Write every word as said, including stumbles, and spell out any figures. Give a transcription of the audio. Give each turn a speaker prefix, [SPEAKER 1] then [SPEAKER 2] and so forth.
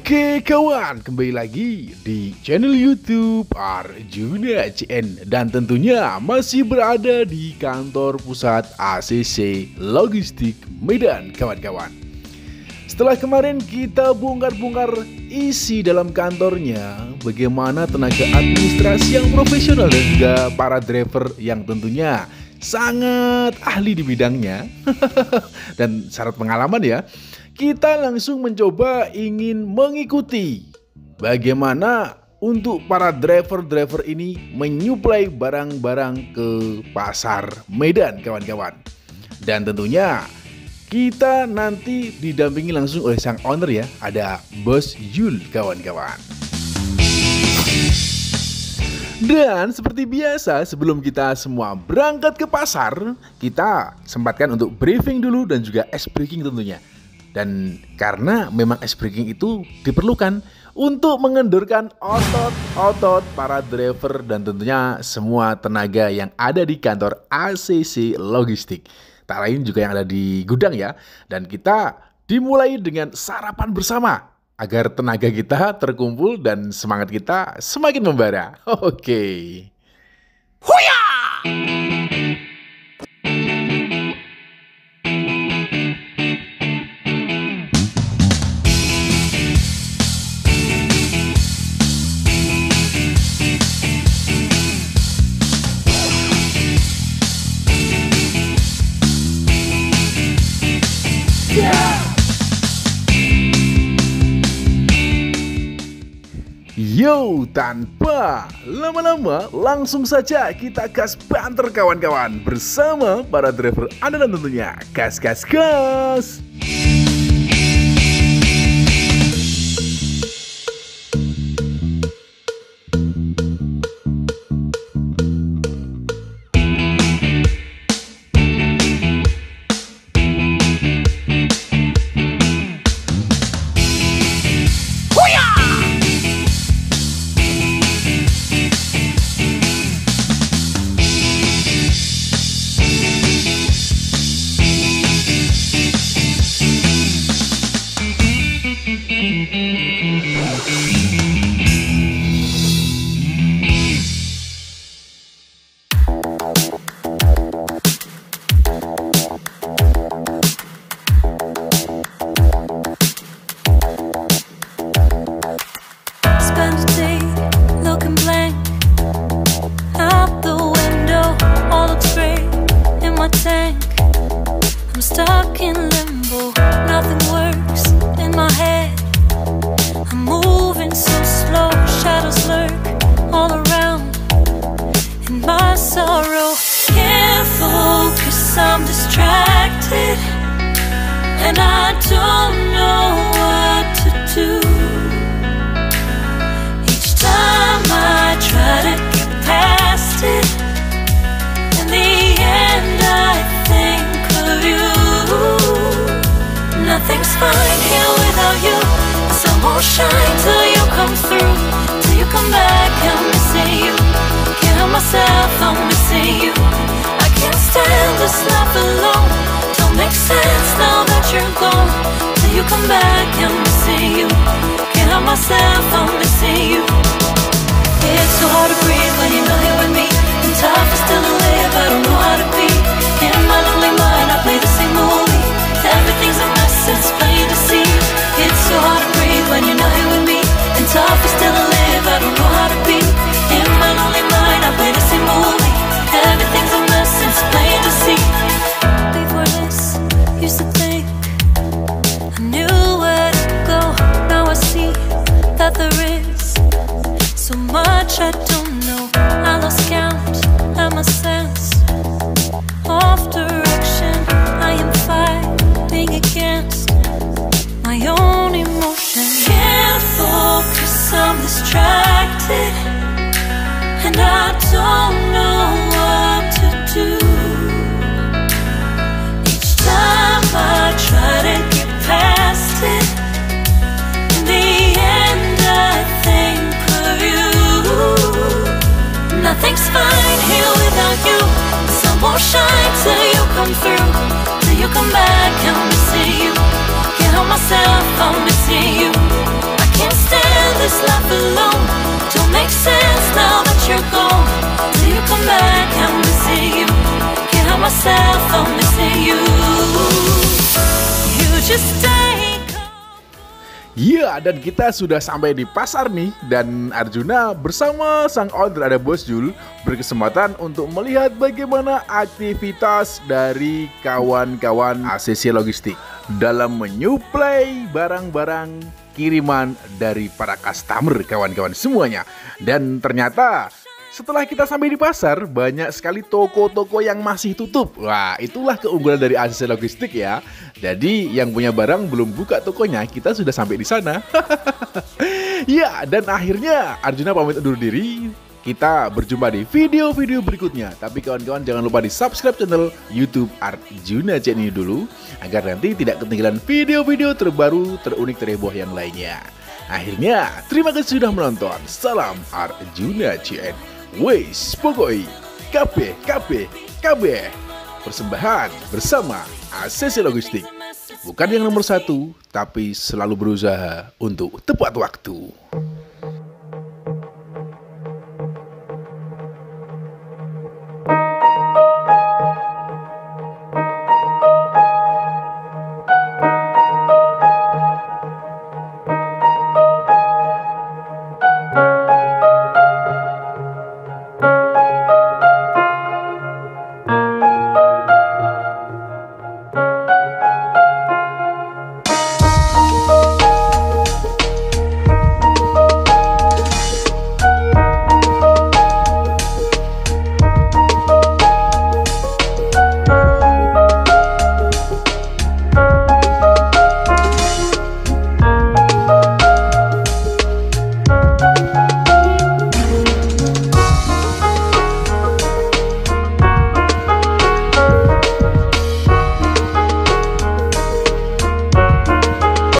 [SPEAKER 1] Oke kawan, kembali lagi di channel YouTube Arjuna C N dan tentunya masih berada di kantor pusat A C C Logistik Medan kawan-kawan. Setelah kemarin kita bongkar-bongkar isi dalam kantornya, bagaimana tenaga administrasi yang profesional dan juga para driver yang tentunya sangat ahli di bidangnya dan syarat pengalaman ya. Kita langsung mencoba ingin mengikuti bagaimana untuk para driver-driver ini menyuplai barang-barang ke pasar Medan kawan-kawan. Dan tentunya kita nanti didampingi langsung oleh sang owner ya, ada Bos Yul kawan-kawan. Dan seperti biasa sebelum kita semua berangkat ke pasar, kita sempatkan untuk briefing dulu dan juga ice breaking tentunya. Dan karena memang ice breaking itu diperlukan untuk mengendurkan otot-otot para driver dan tentunya semua tenaga yang ada di kantor A C C Logistik. Tak lain juga yang ada di gudang ya. Dan kita dimulai dengan sarapan bersama agar tenaga kita terkumpul dan semangat kita semakin membara. Oke. Huya! Yo, tanpa lama-lama langsung saja kita gas banter kawan-kawan bersama para driver andalan tentunya. Gas, gas, gas.
[SPEAKER 2] I'm distracted and I don't know what to do. Each time I try to get past it, in the end I think of you. Nothing's fine here without you. The sun won't shine till you come through, till you come back. I'm missing you. Can't help myself, I'm missing you. Can't stand this life alone. Don't make sense now that you're gone. Till you come back, I'm missing you. Can't help myself, I'm missing you. It's so hard to breathe when you're not here with me, and tough is still to live, I don't know how to be. In my lonely mind, I play the same movie. Everything's a mess, it's plain to see. It's so hard to breathe when you're not here with me, and tough is still to live, I don't know how to be. In my lonely mind, I play the same movie. Everything's a mess, it's plain to see. Before this, used to think I knew where to go. Now I see that there is so much I don't know. I lost count and my sense of direction. I am fighting against my own emotion. Can't focus, I'm distracted, and I don't know what to do. Each time I try to get past it, in the end I think of you. Nothing's fine here without you. The sun won't shine till you come through, till you come back. I'm missing you. Can't help myself, I'm missing you. I can't stand this life alone. Don't make sense now that you're gone. Till you come back, I'm missing you. Can't help myself, I'm missing you. You just stay.
[SPEAKER 1] Iya, dan kita sudah sampai di pasar nih. Dan Arjuna bersama sang owner ada Bos Jul berkesempatan untuk melihat bagaimana aktivitas dari kawan-kawan A C C Logistik dalam menyuplai barang-barang kiriman dari para customer, kawan-kawan semuanya. Dan ternyata setelah kita sampai di pasar, banyak sekali toko-toko yang masih tutup. Wah, itulah keunggulan dari A C C Logistik ya. Jadi yang punya barang belum buka tokonya, kita sudah sampai di sana. Ya, dan akhirnya Arjuna pamit undur diri. Kita berjumpa di video-video berikutnya. Tapi kawan-kawan jangan lupa di subscribe channel YouTube Arjuna Channel dulu, agar nanti tidak ketinggalan video-video terbaru, terunik, terheboh yang lainnya. Akhirnya, terima kasih sudah menonton. Salam Arjuna C N. Wes, pokoi, kabeh, kabeh, kabeh. Persembahan bersama A C C Logistik. Bukan yang nomor satu, tapi selalu berusaha untuk tepat waktu.